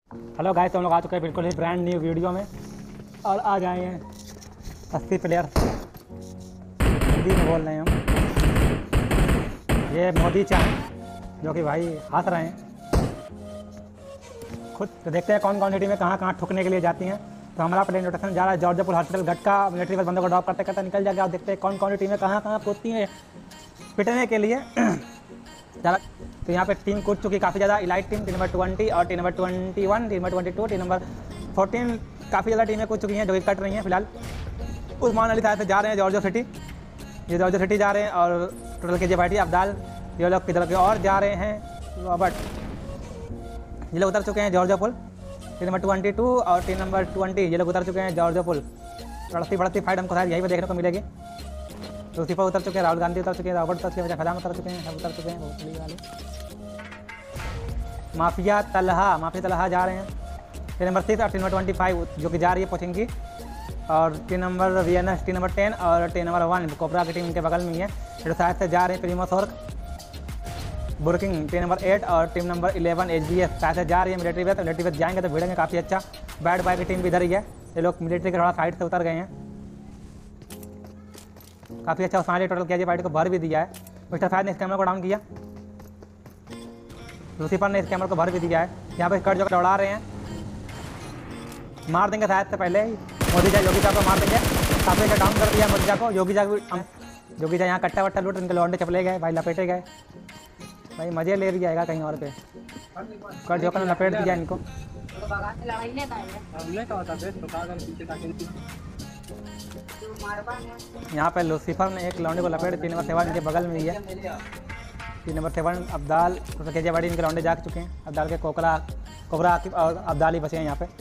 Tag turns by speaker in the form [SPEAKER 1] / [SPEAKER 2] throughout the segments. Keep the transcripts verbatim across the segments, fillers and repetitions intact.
[SPEAKER 1] Hello guys, तो हम लोग आ चुके हैं बिल्कुल ही ब्रांड न्यू वीडियो में और आ जाए हैं अस्सी प्लेयर हिंदी में बोल रहे हैं हम। ये मोदी चाय जो कि भाई हंस रहे हैं खुद। तो देखते हैं कौन कौन सी टीमें कहाँ कहाँ ठुकने के लिए जाती हैं। तो हमारा प्लेन रोटेशन जा रहा है जॉर्जिया हॉस्पिटल गटका मिलिट्री बस बंदों को ड्रॉप करते करते निकल जाएगा। और देखते हैं कौन कौन सी टीमें कहाँ कहाँ कूदती हैं पिटने के लिए ज़्यादा। तो यहाँ पे टीम कूद चुकी काफ़ी ज़्यादा। Elite team team number twenty और team number twenty one team number twenty two team number fourteen काफ़ी ज़्यादा टीमें कूद चुकी हैं जो कि कट रही हैं फिलहाल। उस्मान अली साहब से जा रहे हैं जॉर्जिया सिटी, ये जॉर्जिया सिटी जा रहे हैं। और टोटल के जे भाई अब्दाल ये लोग किधर के और जा रहे हैं। रॉबर्ट ये लोग उतर चुके हैं Georgia pool. Team number twenty two और टीम नंबर ट्वेंटी ये लोग उतर चुके हैं जॉर्जिया पुल। बढ़ती बढ़ती फाइट हमको शायद यहीं पर देखने को मिलेगी। तो उसी पर उतर चुके हैं, राहुल गांधी उतर चुके हैं, रॉबर्ट उतर चुके हैं, फैजान उतर चुके हैं, सब उतर चुके हैं। बहुत बड़ी वाले माफिया तलहा माफिया तलहा जा रहे हैं। टीम नंबर सिक्स और टीम नंबर ट्वेंटी फाइव जो कि जा रही है पोचिंकी। और team number V N S team number ten और टीम नंबर वन कोबरा की टीम इनके बगल में ही है। जो साइड से जा रहे हैं प्रीमो सोर्क बुर्किंग टीम नंबर एट और team number eleven H B S side से जा रही है मिलिट्री बेस। तो मिलिट्री बेस जाएंगे तो भिड़ेंगे काफ़ी अच्छा। बैड बाय की टीम भी इधर ही है, ये लोग मिलिट्री के थोड़ा साइड से उतर गए हैं काफ़ी अच्छा। उस्मान अली टोटल के जी पार्टी को भर भी दिया है। मिस्टर फैज ने इस कैमरा को डाउन किया, लूसीफर ने इस कैमरा को भर भी दिया है। यहाँ पे कट जो दौड़ा रहे हैं, मार देंगे शायद से पहले ही मोदी जा योगी जा को मार देंगे। काफ़ी अच्छा डाउन कर दिया मोदी जा को। योगी जा योगी जा यहाँ कट्टा वट्टा लूट इनके लौंडे चपले गए भाई, लपेटे गए भाई। मज़े ले भी जाएगा कहीं और पे। कट जो ने लपेट दिया इनको। यहाँ पे लूसीफर ने एक लौंडे को लपेट तीन नंबर सेवन इनके बगल में ही है। तीन नंबर सेवन अब्दाल के जे बाड़ी इनके लौंडे जा चुके हैं। अब्दाल के कोकरा कोबरा आकिब और अब्दाल ही बचे हैं यहाँ पे।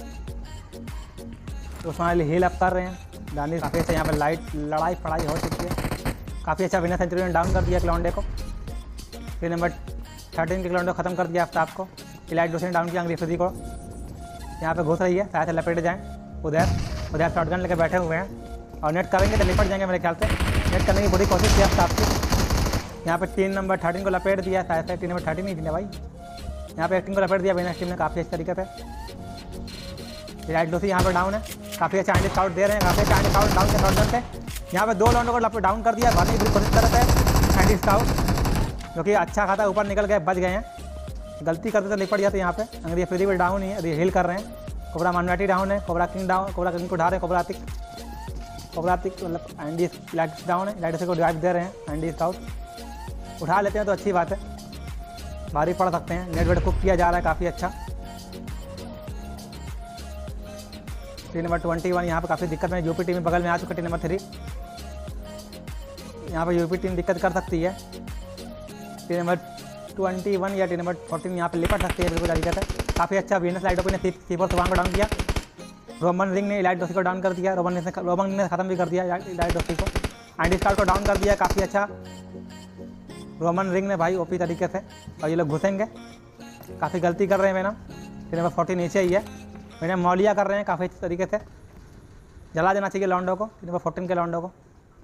[SPEAKER 1] तो उस्मान अली हील अप कर रहे हैं। दानिश काफ़ी अच्छा यहाँ पे लाइट लड़ाई फड़ाई हो चुकी है। काफ़ी अच्छा विनर सेंचुरी ने डाउन कर दिया लौंडे को। तीन नंबर थर्टीन के लौंडे को ख़त्म कर दिया आफ्ताब को। इलाइट दूसरे ने डाउन किया अंग्रेजी को। यहाँ पे घुस रही है, शायद से लपेट जाएँ। उधर उधर शॉटगन लेकर बैठे हुए हैं और नेट करेंगे तो निपट जाएंगे मेरे ख्याल से। नेट करने की पूरी कोशिश की आफ्ताब की। यहाँ पे तीन नंबर थर्टीन को लपेट दिया, शायद से तीन नंबर थर्टीन ही थी भाई। यहाँ पे एक्टिंग को लपेट दिया विनर टीम ने काफ़ी अच्छे तरीके से। इलाइट दूसरी यहाँ पर डाउन है, काफ़ी अच्छा एंटी स्काउट दे रहे हैं। काफ़ी अच्छा एंटी स्काउट डाउन के शॉटगन से यहाँ पे दो लौंडों को डाउन कर दिया। भरने की पूरी कोशिश कर रहे थे एंटी स्काउट जो कि अच्छा खाता ऊपर निकल गए, बच गए हैं। गलती करते तो निपट जाते यहाँ पे। अंग्रेजी फ्री भी डाउन ही है, हील कर रहे हैं। कोबरा मानवाटी डाउन है, cobra king down, cobra king को उठा रहे हैं। कोबरा आतिक कोबरा आतिक मतलब एंडी लाइट डाउन है, लाइट को ड्राइव दे रहे हैं। एंडी स्काउट उठा लेते हैं तो अच्छी बात है, भारी पड़ सकते हैं। नेट वेट कुक किया जा रहा है काफ़ी अच्छा। टीम नंबर ट्वेंटी वन यहाँ पर काफ़ी दिक्कत में यूपी टीम बगल में आ चुका है। टीम नंबर थ्री यहाँ पर यूपी टीम दिक्कत कर सकती है। टीम नंबर ट्वेंटी वन या टीम नंबर फोर्टीन यहाँ पे लिपट सकती है बिल्कुल तरीके से। काफ़ी अच्छा वीनस लाइट ने सी फोर सुवान को डाउन किया। रोमन रिंग ने इलाइट दोस्ती को डाउन कर दिया। रोमन ने रोमन ने ख़त्म भी कर दिया इलाइट दोस्ती को। एंटी स्काउट को डाउन कर दिया काफ़ी अच्छा रोमन रिंग ने भाई ओपी तरीके से। और ये लोग घुसेंगे, काफ़ी गलती कर रहे हैं मैडम। टीम नंबर फोर्टीन नीचे ही है, मैंने मौलिया कर रहे हैं काफ़ी अच्छे तरीके से। जला देना चाहिए लॉन्डो को, टीम नंबर फोर्टीन के लॉन्डो को।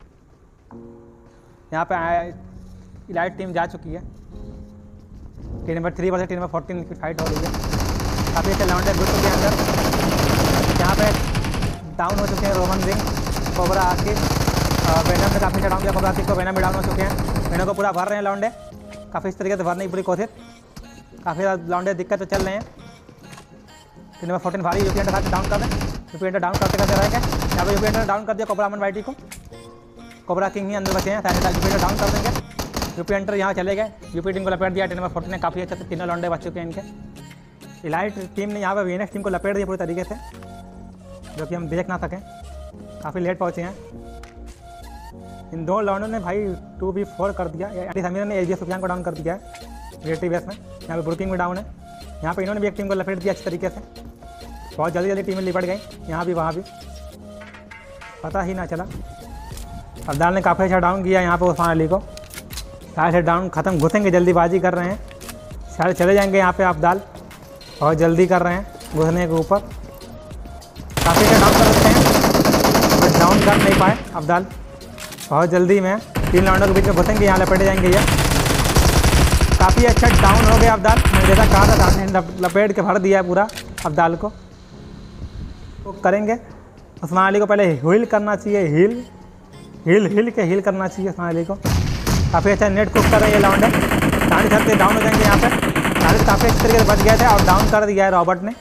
[SPEAKER 1] यहाँ पे इलाइट टीम जा चुकी है। Team number three versus team number fourteen की फाइट हो रही है। काफ़ी अच्छे लॉन्डे घुस चुके हैं अंदर। यहाँ पे डाउन हो चुके हैं रोमन रिंग, कोबरा आकिब और वेनम ने काफ़ी अच्छा डाउन किया। कोबरा आकिब को वेनम भी डाउन हो चुके हैं। वेनम को पूरा भर रहे हैं लॉन्डे, काफ़ी इस तरीके से भरने की पूरी कोशिश। काफ़ी ज़्यादा लॉन्डे दिक्कत तो चल रहे हैं। टीम नंबर फोर्टीन भारी यूपी एंटर डाउन कर दें। यूपी एंटर डाउन करते करते रहेंगे। यहाँ पे यूपी एंटर डाउन कर दिया कोबरा अमन वाइटी को। कोबरा किंग ही अंदर बचे हैं, शायद यूपी एंटर डाउन कर देंगे। यूपी एंटर यहाँ चले गए, यूपी टीम को लपेट दिया। टीम नंबर फोर्टीन ने काफ़ी अच्छे से तीनों लॉन्डे बच चुके हैं इनके। इलाइट टीम ने यहाँ पर वीएनएस टीम को लपेट दिया पूरी तरीके से, जो कि हम देख ना सकें। काफ़ी लेट पहुँचे हैं। इन दो लॉन्डों ने भाई टू बी फोर कर दिया। एंटी समीर ने एच बी एस सुफियान को डाउन कर दिया है रिलेटिव बेस में। यहाँ पे बुर्किंग में डाउन है। यहाँ पे इन्होंने भी एक टीम को लपेट दिया अच्छी तरीके से। बहुत जल्दी जल्दी टीमें लिपट गई, यहाँ भी वहाँ भी, पता ही ना चला। अब्दाल ने काफ़ी अच्छा डाउन किया यहाँ पे उस्मान अली को। शायद से डाउन ख़त्म, घुसेंगे, जल्दीबाजी कर रहे हैं। शायद चले जाएंगे यहाँ पे अब्दाल, बहुत जल्दी कर रहे हैं घुसने के ऊपर। काफ़ी अच्छा डाउन कर सकते हैं बट डाउन कर नहीं पाए अब्दाल। बहुत जल्दी में तीन राउंडों के बीच में घुसेंगे, यहाँ लपेटे जाएंगे ये। काफ़ी अच्छा डाउन हो गया अब्दाल, मैंने जैसा कहा था सामने लपेट के भर दिया है पूरा। अब्दाल को वो करेंगे। उस्मान अली को पहले हील करना चाहिए, हील हील हील के हील करना चाहिए उस्मान अली को। काफ़ी अच्छा नेट कुक कर रहे हैं ये लौंडे, दानी छत डाउन हो जाएंगे यहाँ पे। दानी काफ़ी अच्छी तरीके से बच गए थे और डाउन कर दिया है रॉबर्ट ने।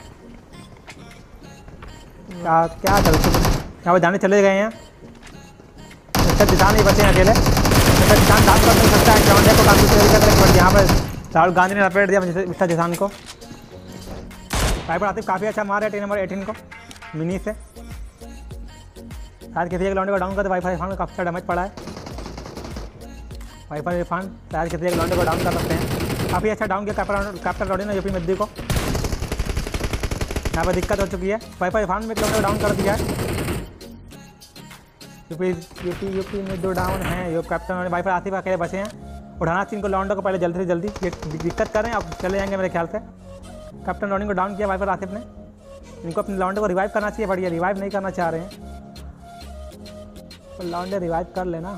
[SPEAKER 1] क्या क्या करूँ, यहाँ पर जाने चले गए हैं। इसका दिशान नहीं बचे हैं अकेले, इसका दिशान डाउन कर नहीं सकता है लौंडे को काफ़ी तरीके से, बट यहाँ पर राहुल गांधी ने लपेट दिया मिस्टर दिशान को। साइबर आतिफ काफ़ी अच्छा मार है टीम नंबर एटीन को मिनी से। शायद किसी एक लौंडे को डाउन करते वाईफाई इरफान को काफ़ी अच्छा डैमेज पड़ा है। वाईफाई इरफान शायद किसी एक लौंडे को डाउन कर सकते हैं। काफ़ी अच्छा डाउन किया कैप्टन कैप्टन रॉडी ने यूपी मिद्दी को। यहाँ पर दिक्कत हो चुकी है, वाईफाई इरफान में एक लौंडे को डाउन कर दिया है। यूपी यूपी यूपी में दो डाउन हैं। यो कैप्टन वाईफाई आतिफ अकेले बचे हैं। उठाना चाहिए इनको लौंडे को पहले जल्दी से जल्दी, ये दिक्कत कर रहे हैं, अब चले जाएंगे मेरे ख्याल से। कैप्टन रॉडी को डाउन किया वाईफाई आतिफ ने। इनको अपने लौंडे को रिवाइव करना चाहिए, बढ़िया रिवाइव नहीं करना चाह रहे हैं। तो लौंडे रिवाइव कर लेना।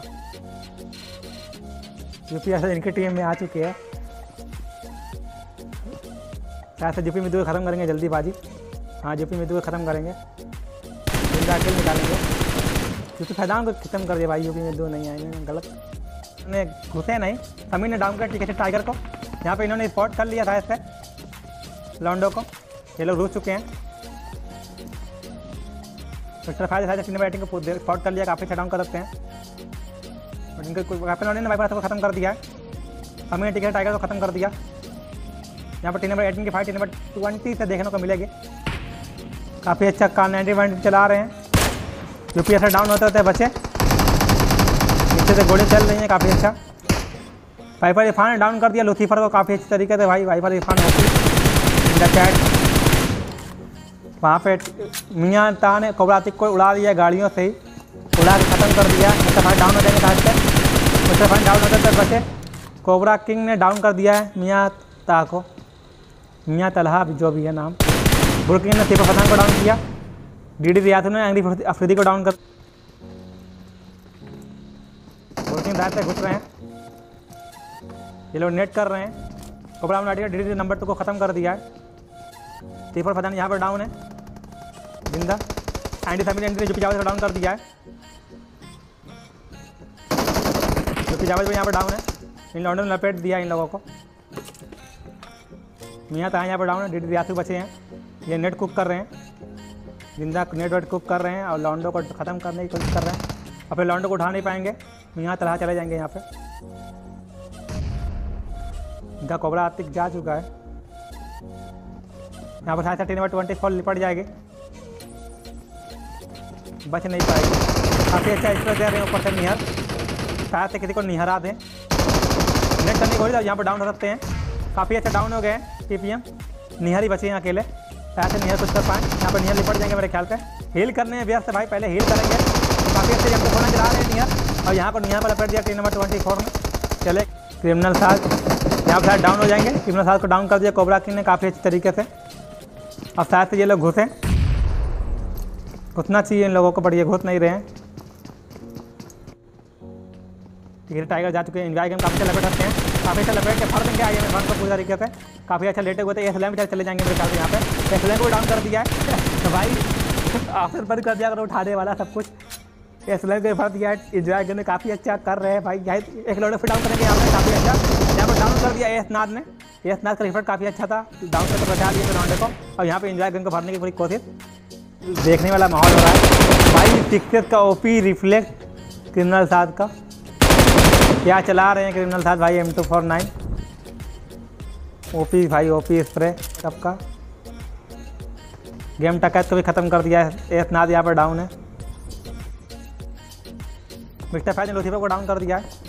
[SPEAKER 1] यूपी ऐसे इनकी टीम में आ चुके हैं। शायद से यूपी मिद्दू को ख़त्म करेंगे जल्दीबाजी। हाँ यूपी मिद्दू को ख़त्म करेंगे, जिंदा खेल निकालेंगे। यूपी फैजान को खत्म कर दिया भाई, यूपी मिद्दू नहीं आएंगे, गलत ने घुसे नहीं। समीर ने डाउन किया टिकट टाइगर को। यहाँ पे इन्होंने स्पॉट कर लिया था इससे लौंडो को। ये लोग रुक चुके हैं। मिस्टर फायदे शायद टीम बैटिंग को स्पॉट कर लिया, काफ़ी अच्छा डाउन कर सकते हैं। बट इनको कैप्टन ने वाइपर को खत्म कर दिया है। समीर ने टिकट टाइगर को खत्म कर दिया। यहाँ पर टीम नंबर एटीन की फाइट टीम नंबर ट्वेंटी से देखने को मिलेगी। काफ़ी अच्छा कार नाइन्टी वन चला रहे हैं। यूपी ऐसा डाउन होते होते बचे, नीचे से गोली चल रही हैं, काफ़ी अच्छा। वाइपर इरफान ने डाउन कर दिया लूसीफर को काफ़ी अच्छी तरीके से भाई। वाइपर इरफान होती चैट वहाँ पे मियाँ ता ने कोबरा आतिक को उड़ा दिया गाड़ियों से ही, उड़ा के ख़त्म कर दिया। मुस्तफा डाउन हो जाएंगे साथ से, मुस्तफा डाउन होते तक बचे। कोबरा किंग ने डाउन कर दिया है मियाँ ता को, मियाँ तलहा जो भी है नाम। बुल किंग ने सिर्फ फतान को डाउन किया। डी डी रियासत ने एंग्री अफरीदी को डाउन कर। बुल किंग दाएं से घुस रहे हैं, ये लोग नेट कर रहे हैं। कोबरा ने डी डी नंबर टू को ख़त्म कर दिया है। तीफर फतान यहाँ पर डाउन है जिंदा। एंडी समीर एंडी ने यूपी जावेद को डाउन कर दिया है। यूपी जावेद भी यहाँ पर डाउन है। इन लौंडों ने लपेट दिया इन लोगों को। मियाँ तहाँ यहाँ पर डाउन है। डी डी रियासू बचे हैं, ये नेट कुक कर रहे हैं, जिंदा नेट वेट कुक कर रहे हैं और लौंडो को ख़त्म करने की कोशिश कर रहे हैं। अपने लौंडो को उठा नहीं पाएंगे, मियाँ तलहा चले जाएंगे यहाँ पे। इनका कोबरा आतिक जा चुका है। यहाँ पर शायद टीम नंबर ट्वेंटी फोर लिपट जाएगी, बच नहीं पाएगी। काफ़ी अच्छा एक्सप्रेस दे रहे हैं ऊपर से निहर, शायद से किसी को निहरा दें। नेट करने को ही यहाँ पर डाउन हो सकते हैं। काफ़ी अच्छा डाउन हो गए टी पी एम। निहर ही बचे हैं अकेले, शायद से निहर कुछ कर पाएँ। यहाँ पर निहर लिपट जाएंगे मेरे ख्याल से। हील करने हैं व्यस्त भाई, पहले हील करेंगे। तो काफ़ी अच्छे जब फोन चला रहे हैं निहर, और यहाँ पर निहर पर लपेट दिया टीम नंबर ट्वेंटी फोर में। चले क्रिमिनल साथ यहाँ पर शायद डाउन हो जाएंगे। क्रिमिनल साथ को डाउन कर दिया कोबरा किंग ने काफ़ी अच्छी तरीके से। अब शायद से ये लोग घुसें, घुसना चाहिए इन लोगों को, बढ़िया घुस नहीं रहे हैं। ठीक है टाइगर जा चुके हैं। एंजॉय गेम काफ़ी अच्छा लपेट सकते हैं, काफ़ी अच्छा लपेट के फर देंगे आई एम एफ को पूरी तरीके से। काफ़ी अच्छा लेटे हुए थे। एस एल एम भी चले जाएंगे मेरे ख्याल से। यहाँ पे एस एल एम को डाउन कर दिया है तो भाई ऑप्शन बंद कर दिया अगर उठाने वाला सब कुछ। एस एल एम को फर दिया है। एंजॉय गेम में काफ़ी अच्छा कर रहे हैं भाई। एक लोडो फिर डाउन करेंगे यहाँ पे, काफ़ी अच्छा यहाँ पर डाउन कर दिया एस नाथ ने। एस नाथ का रिफर काफ़ी अच्छा था, डाउन करके बचा लिया राउंडे को। और यहाँ पे एंजॉय गेम को भरने की पूरी कोशिश, देखने वाला माहौल हो रहा है भाई। सिक्सेस का ओपी रिफ्लेक्ट क्रिमिनल साथ का क्या चला रहे हैं क्रिमिनल साथ भाई। M two four nine OP भाई, ओपी स्प्रे सबका। गेम टकैत को भी ख़त्म कर दिया है। एस नाथ यहाँ पर डाउन है। मिस्टर फैज ने लूसीफर को डाउन कर दिया है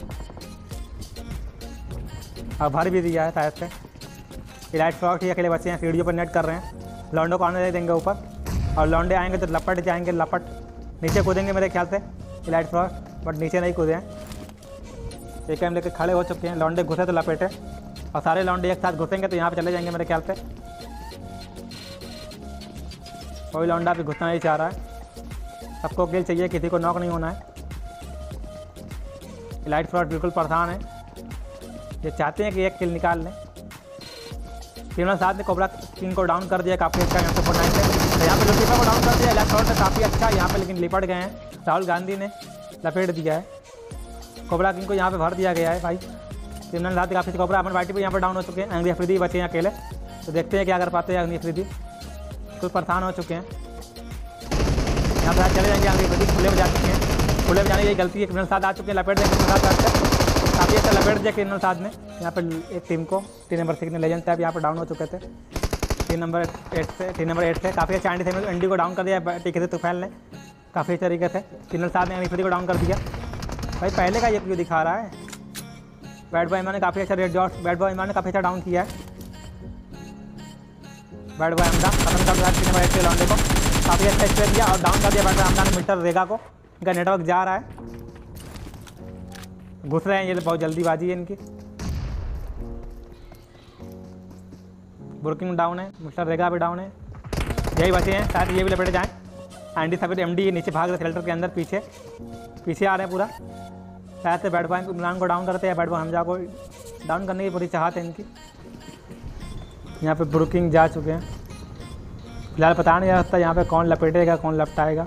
[SPEAKER 1] और भर भी दिया है शायद से। इलाइट फ्रॉक ही अकेले बच्चे हैं, सीढ़ियों पर नेट कर रहे हैं। लौंडो को आने दे देंगे ऊपर, और लौंडे आएंगे तो लपट जाएंगे, लपट नीचे कूदेंगे मेरे ख्याल से इलाइट फ्रॉक, बट नीचे नहीं कूदे हैं। एक टाइम लेकर खड़े हो चुके हैं। लौंडे घुसे तो लपेटे, और सारे लौंडे एक साथ घुसेंगे तो यहाँ पे चले जाएंगे मेरे ख्याल से। कोई लौंडा भी घुसना नहीं चाह रहा है, सबको किल चाहिए, किसी को नॉक नहीं होना है। इलाइट फ्रॉक बिल्कुल परेशान है, ये चाहते हैं कि एक किल निकाल लें। क्रिमिनल साथ ने कोबरा किंग को डाउन कर दिया काफ़ी अच्छा यहाँ पे फोर नाइन से। तो यहाँ पे लुसीफर को डाउन कर दिया, लेफ्ट शॉट से काफ़ी अच्छा यहाँ पे, लेकिन लिपट गए हैं। राहुल गांधी ने लपेट दिया है, कोबरा किंग को यहाँ पे भर दिया गया है भाई। क्रिमिनल साथ काफ़ी कोबरा अमन वाइटी भी यहाँ पर डाउन हो चुके हैं। अंग्रेजी अफरीदी बचे हैं अकेले, तो देखते हैं क्या कर पाते हैं। अंग्रेजी अफरीदी कुछ परेशान हो चुके हैं, यहाँ पर चले जाएंगे। अंग्रेजी अफरीदी खुले में जा चुके हैं, खुले में जाने की गलती है। क्रिमिनल साथ आ चुके हैं, लपेट दें क्रिमिनल साथ काफ़ी अच्छा लपेट दिया क्रिमिनल साथ ने यहाँ पर एक टीम को। टीम नंबर सिक्स ने लेजेंड टैप यहाँ पर डाउन हो चुके थे। टीम नंबर एट से टीम नंबर एट से काफ़ी अच्छा एंडी से एंडी को डाउन कर दिया टीके से तुफैल ने काफ़ी अच्छे तरीके से। क्रिमिनल साथ ने अंग्रेजी को डाउन कर दिया भाई। पहले का ये क्यों दिखा रहा है। बैड बॉय इमरान ने काफ़ी अच्छा red dot, bad boy Imran ने काफ़ी अच्छा डाउन किया है। बैड बॉय हमदा खत्म कर दिया टीम नंबर एट के लॉन्डे को, काफ़ी अच्छा स्प्रे दिया और डाउन कर दिया बैड बॉय हमदा ने मिस्टर रेगा को। इनका नेटवर्क जा रहा है, घुस रहे हैं ये, बहुत जल्दीबाजी है इनकी। बुर्किंग डाउन है, मिस्टर रेगा भी डाउन है, यही बचे हैं शायद ये भी लपेटे जाएँ। एंडी सभी एम डी नीचे भाग रहे शेल्टर के अंदर, पीछे पीछे आ रहे हैं पूरा। शायद से बैट बॉय इमरान को डाउन करते हैं, बैट बॉय हमजा को डाउन करने की पूरी चाहत है इनकी। यहाँ पे बुर्किंग जा चुके हैं, फिलहाल पता नहीं रहता यहाँ पे कौन लपेटेगा कौन लपटाएगा।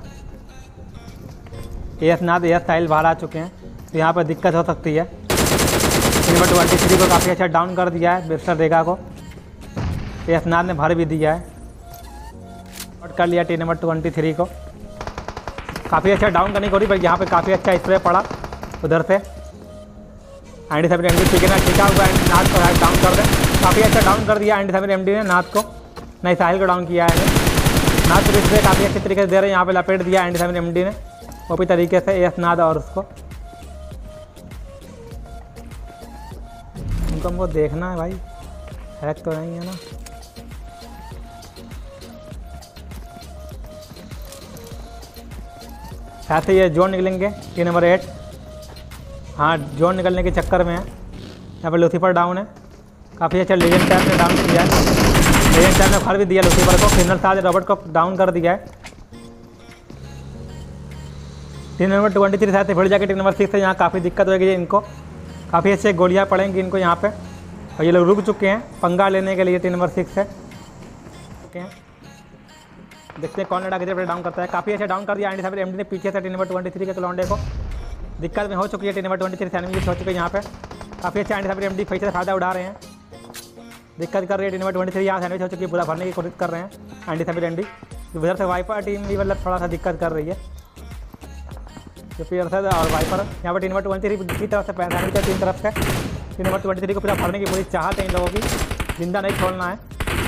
[SPEAKER 1] एस नाथ एस साहिल बाहर आ चुके हैं, तो यहाँ पर दिक्कत हो सकती है। नंबर ट्वेंटी थ्री को काफ़ी अच्छा डाउन कर दिया है मिस्टर रेगा को, एस नाथ ने भर भी दिया है, और कर लिया टीम नंबर ट्वेंटी थ्री को। काफ़ी अच्छा डाउन करने की कोशिश, पर यहाँ पे काफ़ी अच्छा स्प्रे पड़ा उधर से। एंडी सेवन एम डी ठीक है टिका हुआ है, नाथ को डाउन कर दे, काफ़ी अच्छा डाउन कर दिया एंडी सेवन एम डी ने नाथ को, नहीं साहिल को डाउन किया है। नाथ को स्प्रे काफ़ी अच्छे तरीके से दे रहे हैं, यहाँ पे लपेट दिया एंडी सेवन एम डी ने वो भी तरीके से एस नाथ और उसको। उनको हमको देखना है भाई, हैक तो नहीं है ना। शायद से ये जोन निकलेंगे टीम नंबर एट, हाँ जोन निकलने के चक्कर में है। यहाँ पर लूसीफर डाउन है, काफ़ी अच्छा लेजेंड टैप ने डाउन किया है, लेजेंड टैप ने फर भी दिया लूसीफर को। क्रिमिनल साथ रॉबर्ट को डाउन कर दिया है। टीम नंबर ट्वेंटी थ्री साथ फिर जाके टीम नंबर सिक्स से यहाँ काफ़ी दिक्कत होगी इनको, काफ़ी अच्छे गोलियाँ पड़ेंगी इनको यहाँ पे, और ये लोग रुक चुके हैं पंगा लेने के लिए टीम नंबर सिक्स से। ओके देखते हैं कौन लड़ा कितने डाउन करता है। काफ़ी अच्छा डाउन कर दिया एंडी साहब एम डी ने पीछे से टीम नंबर ट्वेंटी थ्री के लॉन्डे को। दिक्कत में हो चुकी है टीम नंबर ट्वेंटी थ्री सैनिक हो चुके हैं यहाँ पे, काफ़ी अच्छा एंडी साहब एम डी पैसे से फायदा उठा रहे हैं, दिक्कत कर रही है टीम नंबर ट्वेंटी थ्री यहाँ सैनिक हो चुकी है, पूरा भरने की कोशिश कर रहे हैं एंडी साहब एम डी। उधर से वाइपर टीम भी मतलब थोड़ा सा दिक्कत कर रही है, जो प्लेयर है और वाइपर यहाँ पर टीम नंबर ट्वेंटी थ्री की तरफ से पैंतालीस की टीम तरफ से टीम नंबर ट्वेंटी थ्री को पूरा भरने की पूरी चाहत है इन लोगों की, जिंदा नहीं छोड़ना है।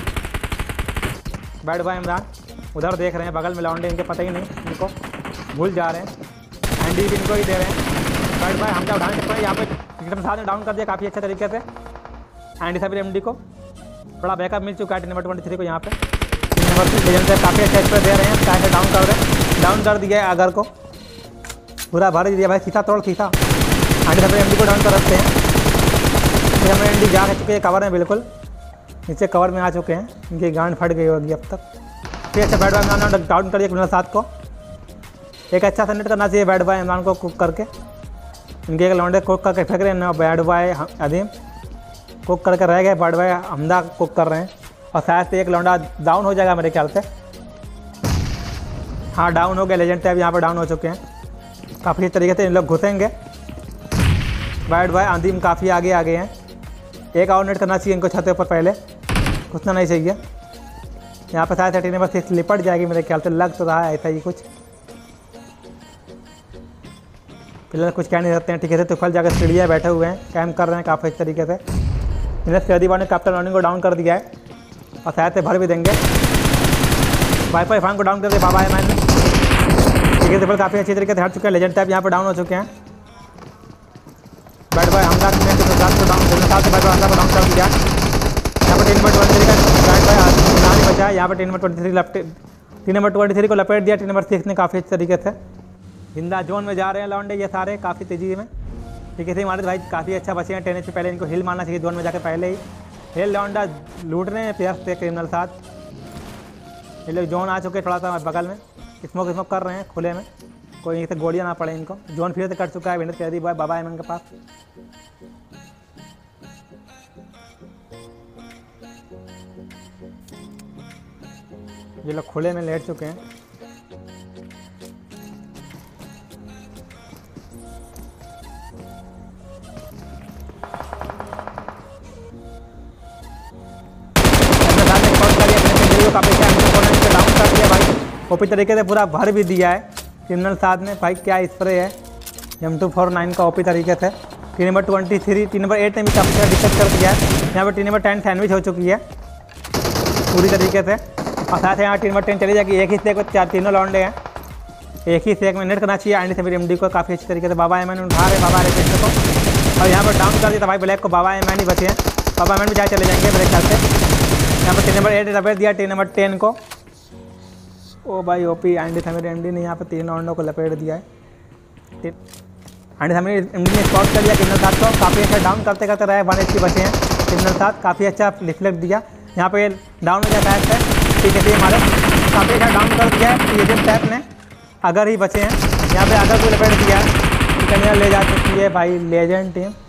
[SPEAKER 1] बैड बॉय इमरान उधर देख रहे हैं, बगल में लौंडे इनके पता ही नहीं, इनको भूल जा रहे हैं, एंडी भी इनको ही दे रहे हैं। बैड बॉय हमजा उठाने चक्कर यहाँ पे विक्रम साथ ने डाउन कर दिया काफ़ी अच्छे तरीके से एंडी साबिर एम डी को। बड़ा बैकअप मिल चुका है टीम नंबर ट्वेंटी थ्री को यहाँ पे। टीम नंबर लेजेंड से काफ़ी अच्छा स्प्रे दे रहे हैं, चाहे डाउन कर रहे डाउन कर दिया है अगर को, पूरा भर दिया भाई, सीधा तोड़ सीधा एंडी साबिर एम डी को डाउन कर रखते हैं। हमें एम डी जा चुके हैं कवर में, बिल्कुल नीचे कवर में आ चुके हैं, इनकी गांड फट गई होगी अब तक। फिर अच्छा बैट बॉय इमरान डाउन कर दिया क्रिमिनल साथ को, एक अच्छा सा नेट करना चाहिए बैट बॉय इमरान को कुक करके, इनके एक लौंडे कुक करके फेंक रहे हैं ना, बैट बॉय अदीम कुक करके रह गए, बैट बॉय हमदा कुक कर रहे हैं, और शायद से एक लौंडा डाउन हो जाएगा मेरे ख्याल से। हाँ डाउन हो गया, लेजेंड टैब यहाँ पर डाउन हो चुके हैं, काफ़ी तरीके से इन लोग घुसेंगे। बैट बॉय अदीम काफ़ी आगे आ गए हैं, एक और नेट करना चाहिए इनको छत पर, पहले घुसना नहीं चाहिए। यहाँ पर शायद टीम नंबर सिक्स लिपट जाएगी मेरे ख्याल से, लग तो रहा है ऐसा ही कुछ, फिलहाल कुछ कह नहीं सकते हैं। ठीक है तो फल जाकर सीढ़ियाँ बैठे हुए हैं, कैम्प कर रहे हैं काफ़ी अच्छे तरीके से। इन्हें सैदी ने कैप्टन रॉनिंग को डाउन कर दिया है, और शायद से भर भी देंगे। वाईफाई फान को डाउन कर दिया बाबा है मैंने, ठीक है तो काफ़ी अच्छी तरीके से हट चुके हैं। लेजेंड टाइप यहाँ पर डाउन हो चुके हैं। बैट बॉय हमदा को डाउन हमदा को डाउन कर दिया। यहाँ पर टीम नंबर ट्वेंटी थ्री का बैट बॉय नहीं बचा है, यहाँ पर टीम नंबर ट्वेंटी थ्री लपटे टीम नंबर ट्वेंटी थ्री को लपेट दिया टीम नंबर सिक्स ने काफ़ी अच्छे तरीके से। जिंदा जोन में जा रहे हैं लौंडे ये सारे काफ़ी तेज़ी में, ठीक है हमारे भाई काफ़ी अच्छा बचे हैं। टेन एच पहले इनको हिल मारना चाहिए जोन में जाकर, पहले ही हिल लौंडा लूट रहे हैं प्लेयर्स से क्रिमिनल साथ। ये लोग जोन आ चुके हैं, थोड़ा सा बगल में स्मोक स्मोक कर रहे हैं खुले में, कोई यहीं से गोलियाँ ना पड़े इनको। जोन फिर से कट चुका है, विंडर कैदी बॉय बाबा एमन के पास। ये लोग खुले में लेट चुके हैं। काफी डाउन कर दिया भाई, ओपी तरीके से पूरा भर भी दिया है। क्रिमिनल साथ में भाई क्या स्प्रे है एम टू फोर नाइन का ओपी तरीके से। Team number twenty three team number eight ने भी काफ़ी सारा डिस्कस कर दिया है। यहाँ पर टीम नंबर टेन सैंडविच हो चुकी है पूरी तरीके से। और साथ ही यहाँ टीम नंबर टेन चली जाएगी। एक ही सेक में चार तीनों लौंडे हैं, एक ही सेक में नेट करना चाहिए। एंड से मेरी एम डी को काफ़ी अच्छी तरीके से बाबा एम एन उठा रहे बाबा रेपेंट को, और यहाँ पर डाउन कर दिया था भाई ब्लैक को। बाबा एम एन ही बचे हैं, बाबा एम एन भी जाए चले जाएंगे मेरे ख्याल से। यहाँ पर टीम नंबर एट लपेट दिया टीम नंबर टेन को। ओ भाई ओपी एंडी समीर एमडी ने यहाँ पर तीन राउंडों को लपेट दिया है। एंडी समीर एमडी ने स्पॉट कर दिया क्रिमिनल साथ को, काफ़ी अच्छा डाउन करते करते रहे। वन एच पी बचे हैं क्रिमिनल साथ, काफ़ी अच्छा रिफ्लेक्ट दिया। यहाँ पे डाउन हो गया टैप है, ठीक है हमारे काफ़ी अच्छा डाउन कर दिया है एजेंट टैप ने। अगर ही बचे हैं यहाँ पे, अगर कोई लपेट दिया है ले जा चुकी है भाई लेजेंड टीम।